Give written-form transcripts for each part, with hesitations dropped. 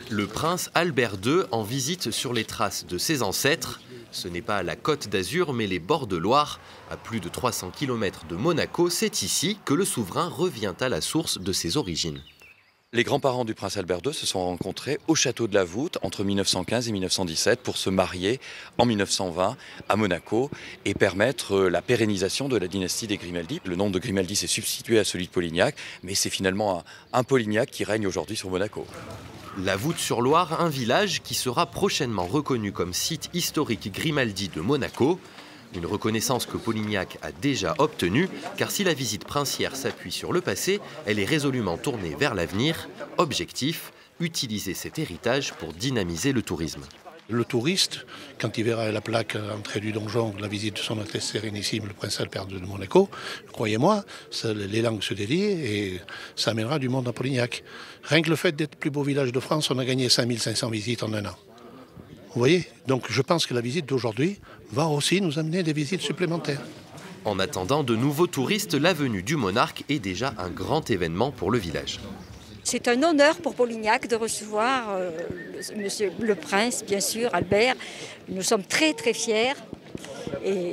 Le prince Albert II en visite sur les traces de ses ancêtres. Ce n'est pas la Côte d'Azur, mais les bords de Loire. À plus de 300 km de Monaco, c'est ici que le souverain revient à la source de ses origines. Les grands-parents du prince Albert II se sont rencontrés au château de la Voûte entre 1915 et 1917 pour se marier en 1920 à Monaco et permettre la pérennisation de la dynastie des Grimaldi. Le nom de Grimaldi s'est substitué à celui de Polignac, mais c'est finalement un Polignac qui règne aujourd'hui sur Monaco. La Voûte-sur-Loire, un village qui sera prochainement reconnu comme site historique Grimaldi de Monaco. Une reconnaissance que Polignac a déjà obtenue, car si la visite princière s'appuie sur le passé, elle est résolument tournée vers l'avenir. Objectif, utiliser cet héritage pour dynamiser le tourisme. Le touriste, quand il verra la plaque à l'entrée du donjon, la visite de son Altesse Sérénissime, le prince Albert II de Monaco, croyez-moi, les langues se délient et ça amènera du monde à Polignac. Rien que le fait d'être le plus beau village de France, on a gagné 5500 visites en un an. Vous voyez? Donc je pense que la visite d'aujourd'hui va aussi nous amener des visites supplémentaires. En attendant de nouveaux touristes, la venue du monarque est déjà un grand événement pour le village. C'est un honneur pour Polignac de recevoir monsieur le prince, bien sûr, Albert. Nous sommes très très fiers et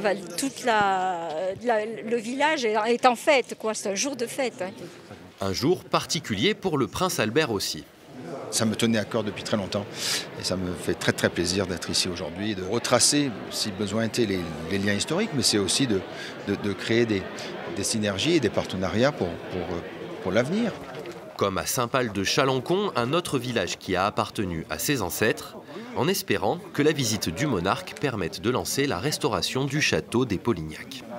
le village est en fête, quoi. C'est un jour de fête. Hein. Un jour particulier pour le prince Albert aussi. Ça me tenait à cœur depuis très longtemps et ça me fait très plaisir d'être ici aujourd'hui et de retracer, si besoin était, les liens historiques, mais c'est aussi de créer des synergies et des partenariats pour l'avenir. Comme à Saint-Pal de Chalencon, un autre village qui a appartenu à ses ancêtres, en espérant que la visite du monarque permette de lancer la restauration du château des Polignac.